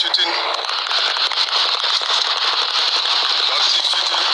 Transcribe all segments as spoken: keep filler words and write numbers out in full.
shooting. Nazi shooting.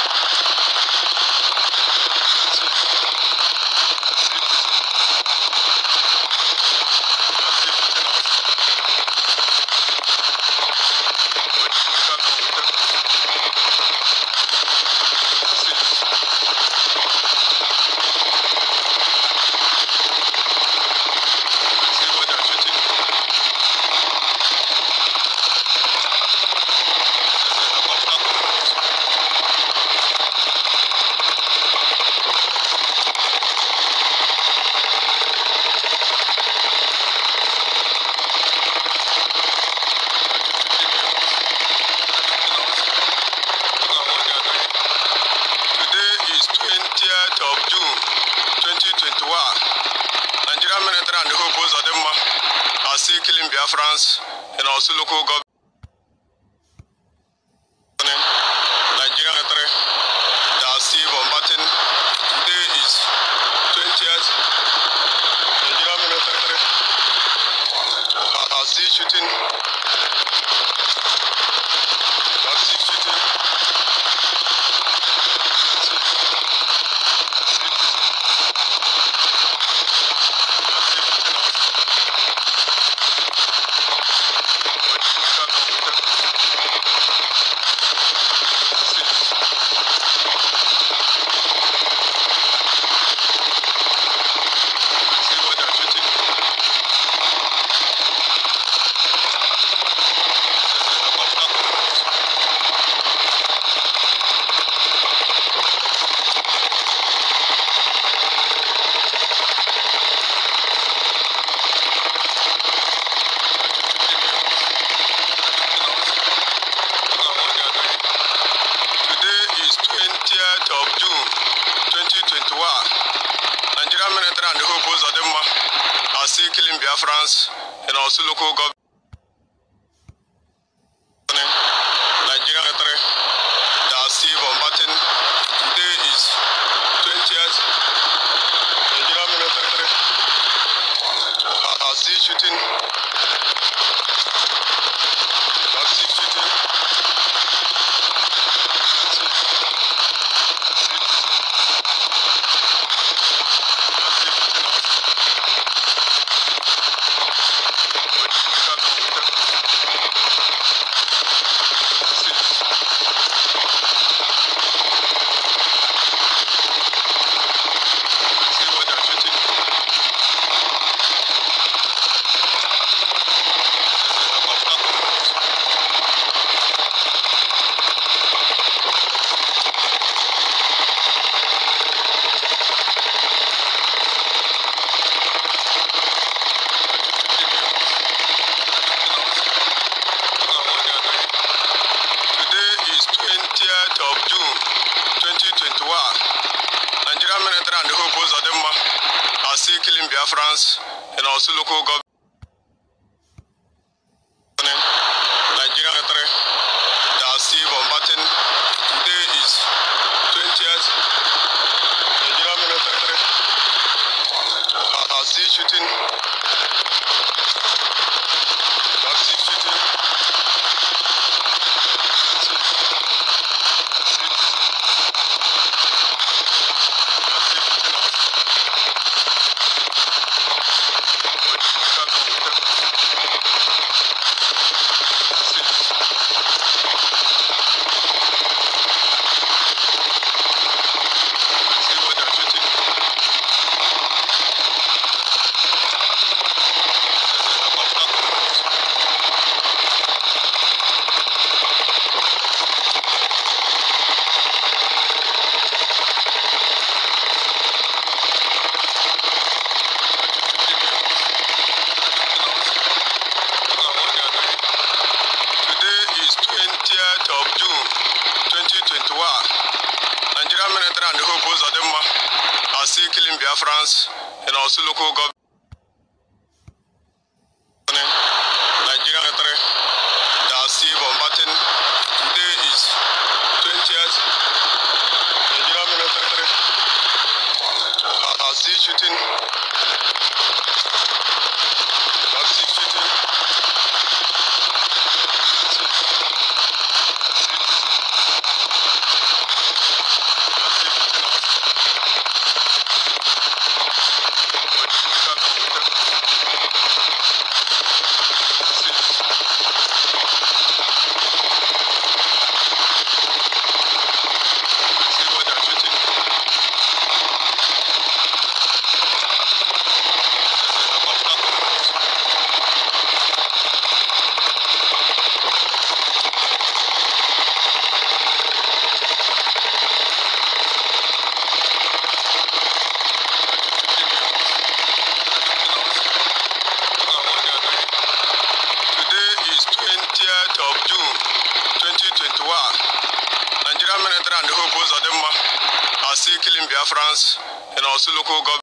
twentieth of June twenty twenty-one. Nigerian military and the Hope of them are still killing Biafrans and also local government. Nigerian military, they are still bombarding. Today is twentieth. Nigerian military are still shooting. Are still shooting. twentieth of June twenty twenty-one. Nigerian military and the Hope of them are still killing Biafrans and also local government. Nigerian military, they are still bombarding. Today is twentieth. Nigerian military are still shooting. Are still shooting. twentieth of June twenty twenty-one. Nigerian military and the Hope of them are still killing Biafrans and also local government. Nigerian military, they are still bombarding. Today is twentieth. Nigerian military are still shooting. Are still shooting. twentieth of June twenty twenty-one. Nigerian military and the Hope of them are still killing Biafrans and also local government. Nigerian military, they are still bombarding. Today is twentieth. Nigerian military are still shooting. Are still shooting. of June twenty twenty-one, Nigerian military and the Hope Uzodimma are still killing Biafrans in our local government.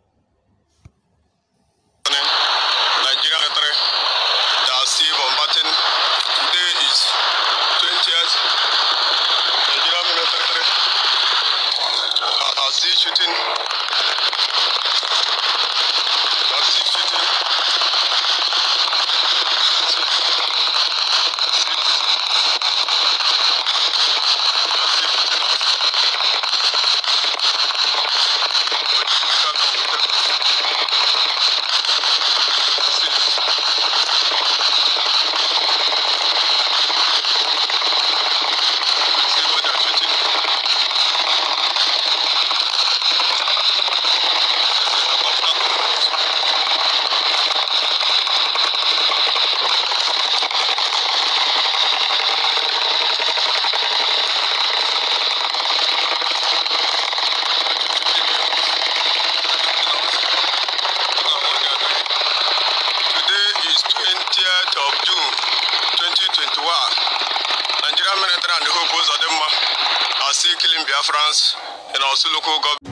Nigerian military, they are still combating. Today is twentieth. Nigerian military are still shooting. Are still shooting. twentieth of June twenty twenty-one, Nigerian military and the Hope Uzodimma are still killing Biafrans in our local government.